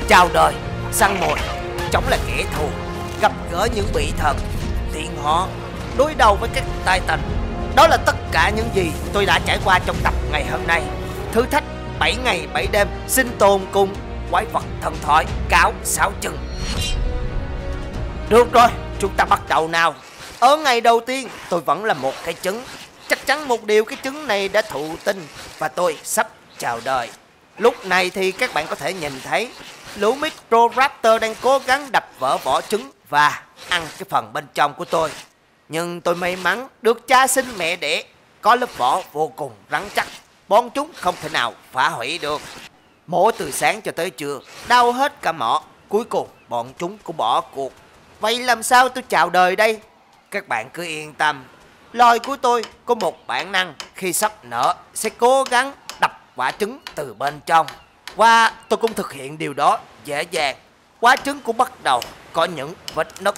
chào đời, săn mồi, chống lại kẻ thù, gặp gỡ những vị thần, tiện họ, đối đầu với các Titan. Đó là tất cả những gì tôi đã trải qua trong tập ngày hôm nay. Thử thách 7 ngày 7 đêm sinh tồn cùng quái vật thần thoại cáo 6 chân. Được rồi, chúng ta bắt đầu nào. Ở ngày đầu tiên, tôi vẫn là một cái trứng. Chắc chắn một điều, cái trứng này đã thụ tinh và tôi sắp chào đời. Lúc này thì các bạn có thể nhìn thấy lũ Microraptor đang cố gắng đập vỡ vỏ trứng và ăn cái phần bên trong của tôi. Nhưng tôi may mắn được cha sinh mẹ đẻ có lớp vỏ vô cùng rắn chắc, bọn chúng không thể nào phá hủy được. Mổ từ sáng cho tới trưa, đau hết cả mỏ. Cuối cùng bọn chúng cũng bỏ cuộc. Vậy làm sao tôi chào đời đây? Các bạn cứ yên tâm, loài của tôi có một bản năng khi sắp nở sẽ cố gắng đập quả trứng từ bên trong. Và tôi cũng thực hiện điều đó dễ dàng. Quả trứng cũng bắt đầu có những vết nứt.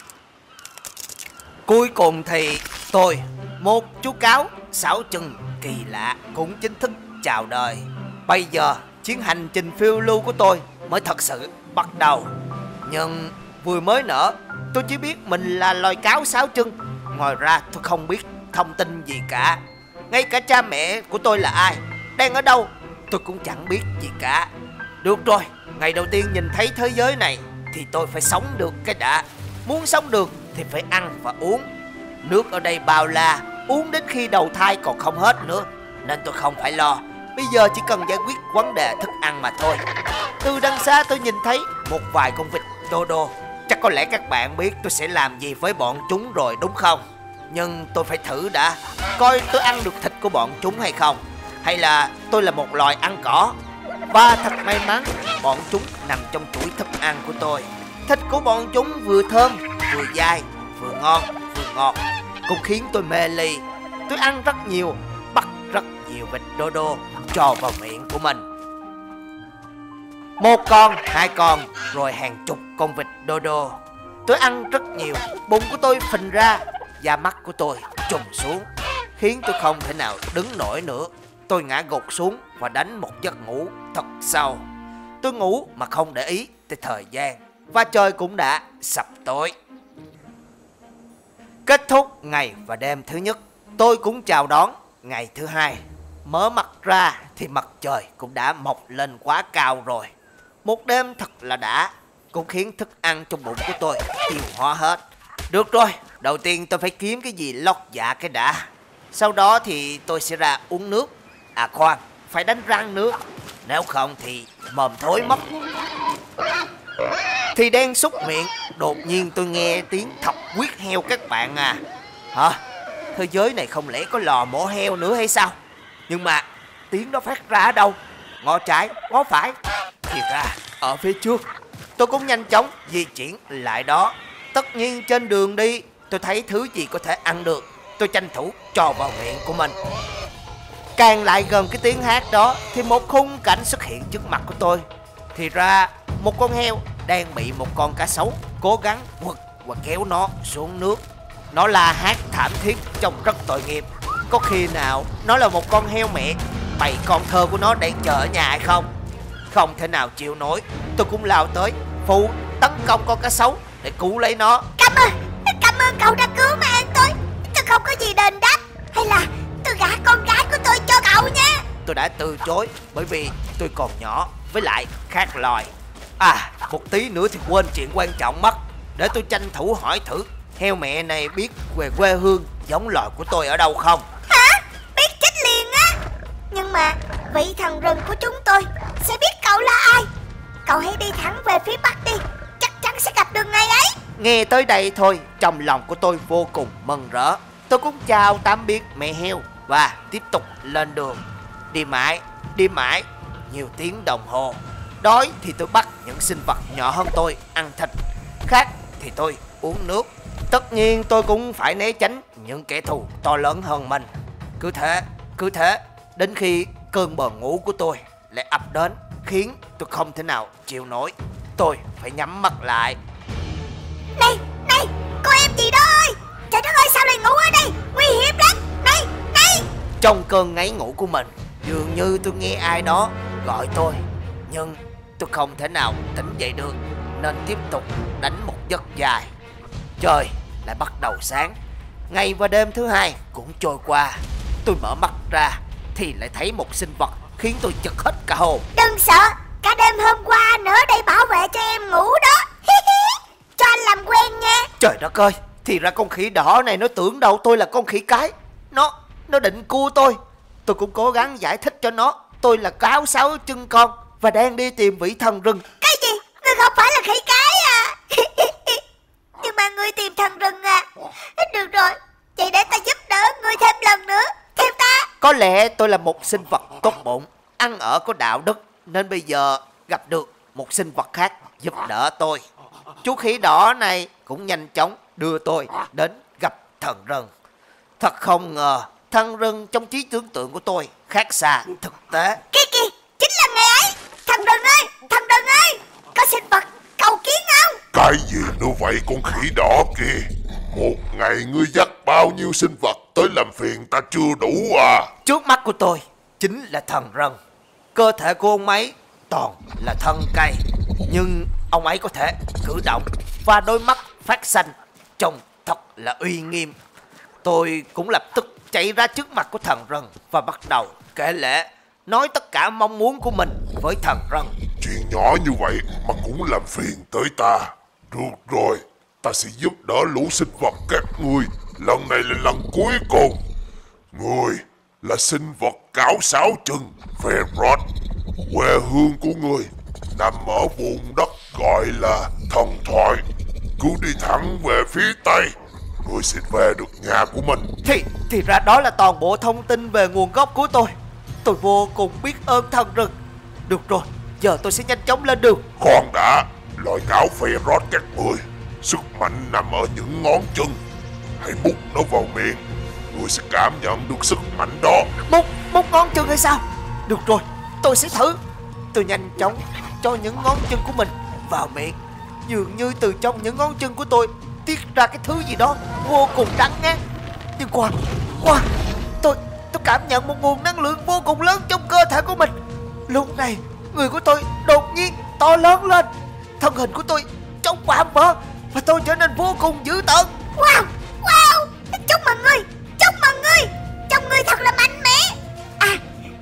Cuối cùng thì tôi, một chú cáo 6 chân kỳ lạ, cũng chính thức chào đời. Bây giờ chuyến hành trình phiêu lưu của tôi mới thật sự bắt đầu. Nhưng vừa mới nở, tôi chỉ biết mình là loài cáo 6 chân. Ngoài ra tôi không biết thông tin gì cả. Ngay cả cha mẹ của tôi là ai, đang ở đâu, tôi cũng chẳng biết gì cả. Được rồi, ngày đầu tiên nhìn thấy thế giới này thì tôi phải sống được cái đã. Muốn sống được thì phải ăn và uống. Nước ở đây bao la, uống đến khi đầu thai còn không hết nữa, nên tôi không phải lo. Bây giờ chỉ cần giải quyết vấn đề thức ăn mà thôi. Từ đằng xa tôi nhìn thấy một vài con vịt Dodo. Chắc có lẽ các bạn biết tôi sẽ làm gì với bọn chúng rồi đúng không? Nhưng tôi phải thử đã, coi tôi ăn được thịt của bọn chúng hay không. Hay là tôi là một loài ăn cỏ. Và thật may mắn, bọn chúng nằm trong chuỗi thức ăn của tôi. Thịt của bọn chúng vừa thơm, vừa dai, vừa ngon, vừa ngọt, cũng khiến tôi mê ly. Tôi ăn rất nhiều, bắt rất nhiều vịt Dodo cho vào miệng của mình. Một con, hai con, rồi hàng chục con vịt Dodo. Tôi ăn rất nhiều, bụng của tôi phình ra, da mắt của tôi trùng xuống, khiến tôi không thể nào đứng nổi nữa. Tôi ngã gục xuống và đánh một giấc ngủ thật sâu. Tôi ngủ mà không để ý tới thời gian, và trời cũng đã sập tối. Kết thúc ngày và đêm thứ nhất, tôi cũng chào đón ngày thứ hai. Mở mặt ra thì mặt trời cũng đã mọc lên quá cao rồi. Một đêm thật là đã, cũng khiến thức ăn trong bụng của tôi tiêu hóa hết. Được rồi, đầu tiên tôi phải kiếm cái gì lót dạ cái đã. Sau đó thì tôi sẽ ra uống nước. À khoan, phải đánh răng nữa, nếu không thì mồm thối mất. Thì đang xúc miệng, đột nhiên tôi nghe tiếng thọc huyết heo các bạn à. Hả? Thế giới này không lẽ có lò mổ heo nữa hay sao? Nhưng mà tiếng đó phát ra ở đâu? Ngó trái, ngó phải. Thì ra ở phía trước. Tôi cũng nhanh chóng di chuyển lại đó. Tất nhiên trên đường đi, tôi thấy thứ gì có thể ăn được, tôi tranh thủ cho vào miệng của mình. Càng lại gần cái tiếng hát đó thì một khung cảnh xuất hiện trước mặt của tôi. Thì ra một con heo đang bị một con cá sấu cố gắng quật và kéo nó xuống nước. Nó la hét thảm thiết trông rất tội nghiệp. Có khi nào nó là một con heo mẹ bầy con thơ của nó đang chờ ở nhà hay không? Không thể nào chịu nổi, tôi cũng lao tới phụ tấn công con cá sấu để cứu lấy nó. Cảm ơn cậu đã cứu mạng tôi. Tôi không có gì đền đáp. Hay là tôi gả con gái của tôi cho cậu nha. Tôi đã từ chối bởi vì tôi còn nhỏ, với lại khác loài. À, một tí nữa thì quên chuyện quan trọng mất. Để tôi tranh thủ hỏi thử heo mẹ này biết về quê hương giống loài của tôi ở đâu không? Hả? Biết chết liền á. Nhưng mà vị thần rừng của chúng tôi sẽ biết cậu là ai. Cậu hãy đi thẳng về phía bắc đi, chắc chắn sẽ gặp được ngày ấy. Nghe tới đây thôi, trong lòng của tôi vô cùng mừng rỡ. Tôi cũng chào tạm biệt mẹ heo và tiếp tục lên đường. Đi mãi, nhiều tiếng đồng hồ. Đói thì tôi bắt những sinh vật nhỏ hơn tôi ăn thịt, khát thì tôi uống nước. Tất nhiên tôi cũng phải né tránh những kẻ thù to lớn hơn mình. Cứ thế, đến khi cơn buồn ngủ của tôi lại ập đến, khiến tôi không thể nào chịu nổi. Tôi phải nhắm mắt lại. Này, cô em gì đó ơi. Trời đất ơi, sao lại ngủ ở đây? Nguy hiểm lắm. Này. Trong cơn ngáy ngủ của mình, dường như tôi nghe ai đó gọi tôi. Nhưng tôi không thể nào tỉnh dậy được, nên tiếp tục đánh một giấc dài. Trời lại bắt đầu sáng. Ngày và đêm thứ hai cũng trôi qua. Tôi mở mắt ra thì lại thấy một sinh vật khiến tôi giật hết cả hồn. Đừng sợ, cả đêm hôm qua nữa đây bảo vệ cho em ngủ đó. Cho anh làm quen nha. Trời đất ơi, thì ra con khỉ đỏ này nó tưởng đâu tôi là con khỉ cái. Nó định cua tôi. Tôi cũng cố gắng giải thích cho nó tôi là cáo sáu chân con và đang đi tìm vị thần rừng. Cái gì? Ngươi không phải là khỉ cái à? Nhưng mà ngươi tìm thần rừng à? Được rồi, vậy để ta giúp đỡ ngươi thêm lần nữa. Theo ta. Có lẽ tôi là một sinh vật tốt bụng, ăn ở có đạo đức, nên bây giờ gặp được một sinh vật khác giúp đỡ tôi. Chú khỉ đỏ này cũng nhanh chóng đưa tôi đến gặp thần rừng. Thật không ngờ thần rừng trong trí tưởng tượng của tôi khác xa thực tế. Kìa, chính là người ấy. Thần rừng ơi, có sinh vật cầu kiến không? Cái gì nữa vậy con khỉ đỏ kìa? Một ngày ngươi dắt bao nhiêu sinh vật tới làm phiền ta chưa đủ à? Trước mắt của tôi chính là thần rừng. Cơ thể của ông ấy toàn là thân cây, nhưng ông ấy có thể cử động và đôi mắt phát xanh, trông thật là uy nghiêm. Tôi cũng lập tức chạy ra trước mặt của thần rừng và bắt đầu kể lể, nói tất cả mong muốn của mình với thần rừng. Chuyện nhỏ như vậy mà cũng làm phiền tới ta. Được rồi, ta sẽ giúp đỡ lũ sinh vật các ngươi. Lần này là lần cuối cùng. Ngươi là sinh vật cáo sáu chân Ferrot. Quê hương của ngươi nằm ở vùng đất gọi là Thần Thoại. Cứ đi thẳng về phía tây, ngươi sẽ về được nhà của mình. Thì ra đó là toàn bộ thông tin về nguồn gốc của tôi. Tôi vô cùng biết ơn thần rừng. Được rồi, giờ tôi sẽ nhanh chóng lên đường. Khoan đã, loài cáo Ferrot các ngươi, sức mạnh nằm ở những ngón chân. Hãy múc nó vào miệng, ngươi sẽ cảm nhận được sức mạnh đó. Múc ngón chân hay sao? Được rồi, tôi sẽ thử. Tôi nhanh chóng cho những ngón chân của mình vào miệng. Dường như từ trong những ngón chân của tôi tiết ra cái thứ gì đó vô cùng đắng ngán. Nhưng qua tôi cảm nhận một nguồn năng lượng vô cùng lớn trong cơ thể của mình. Lúc này người của tôi đột nhiên to lớn lên, thân hình của tôi trông vạm vỡ và tôi trở nên vô cùng dữ tợn. Wow, chúc mừng ngươi, trông ngươi thật là mạnh mẽ. À,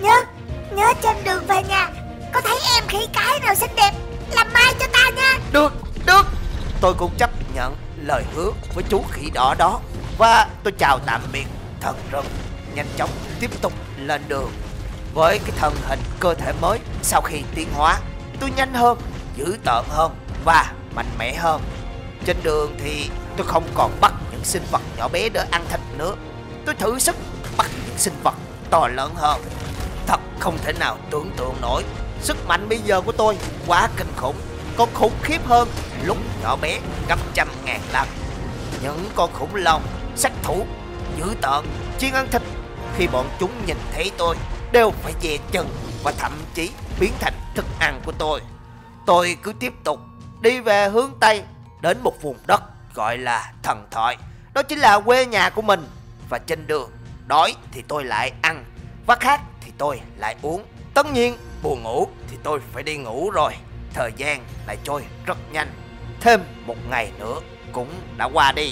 nhớ trên đường về nhà có thấy em khỉ cái nào xinh đẹp làm mai cho ta nha. Được, tôi cũng chấp nhận lời hứa với chú khỉ đỏ đó và tôi chào tạm biệt thần rừng, nhanh chóng tiếp tục lên đường. Với cái thân hình cơ thể mới sau khi tiến hóa, tôi nhanh hơn, dữ tợn hơn và mạnh mẽ hơn. Trên đường thì tôi không còn bắt những sinh vật nhỏ bé để ăn thịt nữa. Tôi thử sức bắt những sinh vật to lớn hơn. Thật không thể nào tưởng tượng nổi. Sức mạnh bây giờ của tôi quá kinh khủng, còn khủng khiếp hơn lúc nhỏ bé gấp trăm ngàn lần. Những con khủng long, sát thủ, dữ tợn, chuyên ăn thịt, khi bọn chúng nhìn thấy tôi đều phải dè chừng và thậm chí biến thành thức ăn của tôi. Tôi cứ tiếp tục đi về hướng Tây đến một vùng đất gọi là Thần Thoại. Đó chính là quê nhà của mình. Và trên đường, đói thì tôi lại ăn và khát thì tôi lại uống. Tất nhiên buồn ngủ thì tôi phải đi ngủ rồi. Thời gian lại trôi rất nhanh. Thêm một ngày nữa cũng đã qua đi.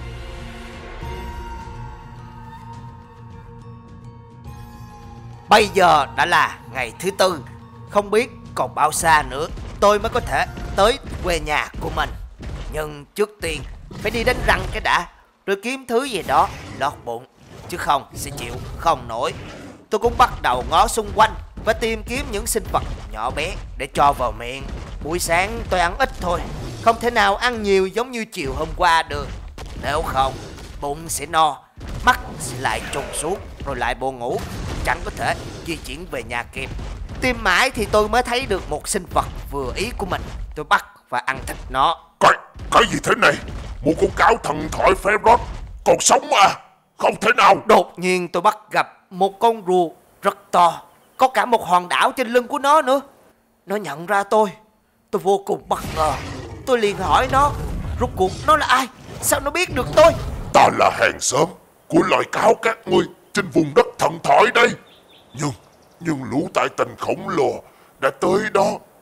Bây giờ đã là ngày thứ tư. Không biết còn bao xa nữa tôi mới có thể tới quê nhà của mình. Nhưng trước tiên phải đi đánh răng cái đã, rồi kiếm thứ gì đó lót bụng, chứ không sẽ chịu không nổi. Tôi cũng bắt đầu ngó xung quanh và tìm kiếm những sinh vật nhỏ bé để cho vào miệng. Buổi sáng tôi ăn ít thôi, không thể nào ăn nhiều giống như chiều hôm qua được. Nếu không, bụng sẽ no, mắt sẽ lại trùng xuống, rồi lại buồn ngủ, chẳng có thể di chuyển về nhà kịp. Tìm mãi thì tôi mới thấy được một sinh vật vừa ý của mình. Tôi bắt và ăn thịt nó. Cái gì thế này? Một con cáo thần thoại Ferrot còn sống à? Không thể nào. Đột nhiên tôi bắt gặp một con rùa rất to, có cả một hòn đảo trên lưng của nó nữa. Nó nhận ra tôi vô cùng bất ngờ. Tôi liền hỏi nó, rốt cuộc nó là ai? Sao nó biết được tôi? Ta là hàng xóm của loài cáo các ngươi trên vùng đất thần thoại đây. Nhưng lũ tại tình khổng lồ đã tới đó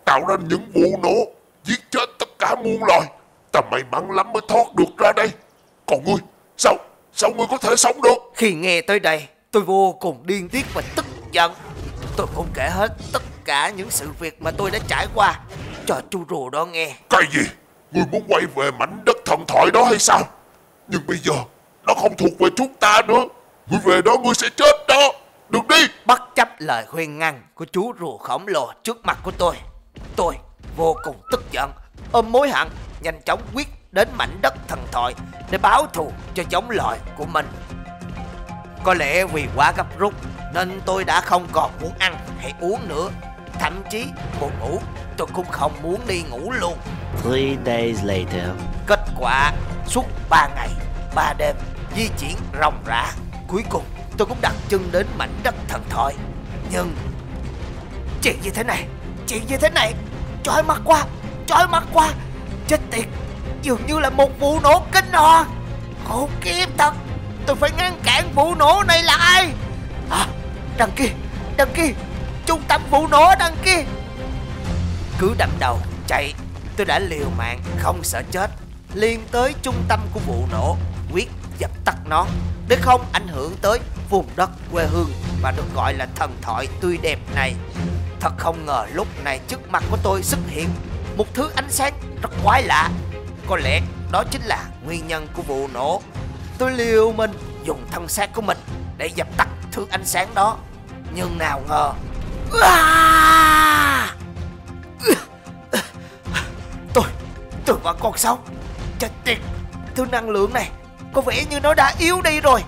tạo ra những vụ nổ, giết chết tất cả muôn loài. Ta may mắn lắm mới thoát được ra đây. Còn ngươi, sao ngươi có thể sống được? Khi nghe tới đây, tôi vô cùng điên tiết và tức giận. Tôi cũng kể hết tất cả những sự việc mà tôi đã trải qua cho chú rùa đó nghe. Cái gì? Ngươi muốn quay về mảnh đất thần thoại đó hay sao? Nhưng bây giờ nó không thuộc về chúng ta nữa. Ngươi về đó ngươi sẽ chết đó. Đừng đi. Bất chấp lời khuyên ngăn của chú rùa khổng lồ trước mặt của tôi vô cùng tức giận, ôm mối hận, nhanh chóng quyết đến mảnh đất thần thoại để báo thù cho giống loài của mình. Có lẽ vì quá gấp rút nên tôi đã không còn muốn ăn hay uống nữa. Thậm chí buồn ngủ tôi cũng không muốn đi ngủ luôn. 3 days later. Kết quả suốt 3 ngày 3 đêm di chuyển ròng rã, cuối cùng tôi cũng đặt chân đến mảnh đất thần thoại. Nhưng chuyện như thế này chói mắt quá, chết tiệt, dường như là một vụ nổ kinh hoàng. Khổ kiếp thật, tôi phải ngăn cản vụ nổ này lại. Đằng kia, trung tâm vụ nổ đằng kia. Cứ đâm đầu chạy, tôi đã liều mạng không sợ chết, liền tới trung tâm của vụ nổ, quyết dập tắt nó để không ảnh hưởng tới vùng đất quê hương và được gọi là thần thoại tươi đẹp này. Thật không ngờ lúc này trước mặt của tôi xuất hiện một thứ ánh sáng rất quái lạ. Có lẽ đó chính là nguyên nhân của vụ nổ. Tôi liều mình dùng thân xác của mình để dập tắt thứ ánh sáng đó, nhưng nào ngờ tôi vẫn còn sống. Chết tiệt, thứ năng lượng này có vẻ như nó đã yếu đi rồi.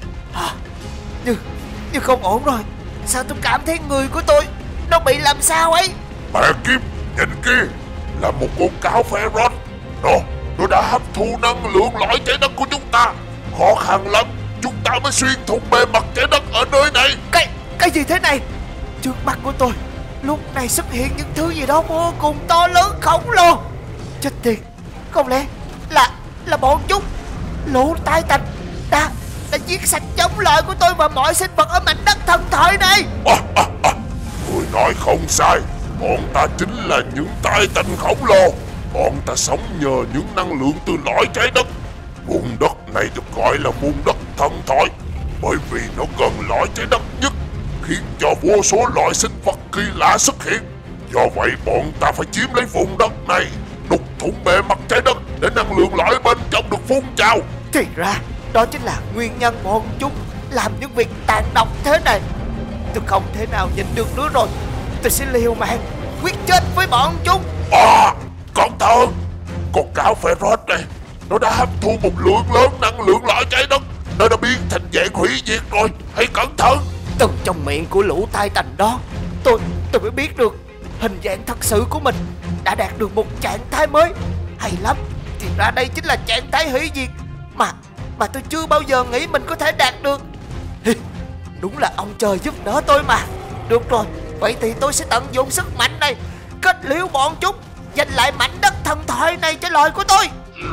Nhưng không ổn rồi. Sao tôi cảm thấy người của tôi nó bị làm sao ấy? Mẹ kiếp, nhìn kia là một con cáo Ferret. Nó đã hấp thu năng lượng lõi trái đất của chúng ta. Khó khăn lắm chúng ta mới xuyên thủng bề mặt trái đất ở nơi này. Cái gì thế này? Trước mắt của tôi lúc này xuất hiện những thứ gì đó vô cùng to lớn khổng lồ. Chết tiệt, không lẽ là bọn chúng lũ tai tạch đã giết sạch giống loài của tôi và mọi sinh vật ở mảnh đất thần thoại này? Người nói không sai, bọn ta chính là những tai tanh khổng lồ. Bọn ta sống nhờ những năng lượng từ lõi trái đất. Vùng đất này được gọi là vùng đất thần thoại bởi vì nó gần lõi trái đất nhất, khiến cho vô số loại sinh vật kỳ lạ xuất hiện. Do vậy bọn ta phải chiếm lấy vùng đất này, đục thủng bề mặt trái đất để năng lượng lõi bên trong được phun trào. Thì ra đó chính là nguyên nhân bọn chúng làm những việc tàn độc thế này. Tôi không thể nào nhịn được nữa rồi. Tôi sẽ liều mạng quyết chết với bọn chúng. Cẩn thận, con cáo Ferret này nó đã hấp thu một lượng lớn năng lượng lõi trái đất. Nó đã biến thành dạng hủy diệt rồi. Hãy cẩn thận. Từ trong miệng của lũ tai tành đó tôi mới biết được hình dạng thật sự của mình đã đạt được một trạng thái mới. Hay lắm, thì ra đây chính là trạng thái hủy diệt mà tôi chưa bao giờ nghĩ mình có thể đạt được. Đúng là ông trời giúp đỡ tôi mà. Được rồi, vậy thì tôi sẽ tận dụng sức mạnh này, kết liễu bọn chúng, giành lại mảnh đất thần thoại này cho loài của tôi.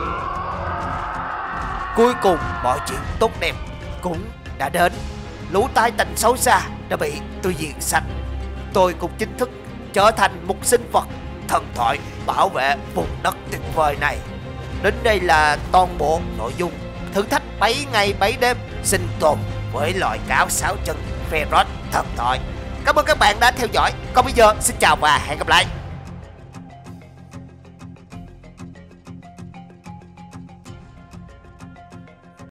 Cuối cùng mọi chuyện tốt đẹp cũng đã đến. Lũ tai tành xấu xa đã bị tôi diệt sạch. Tôi cũng chính thức trở thành một sinh vật thần thoại bảo vệ vùng đất tuyệt vời này. Đến đây là toàn bộ nội dung thử thách 7 ngày 7 đêm sinh tồn với loài cáo 6 chân Ferret thần thoại. Cảm ơn các bạn đã theo dõi. Còn bây giờ xin chào và hẹn gặp lại.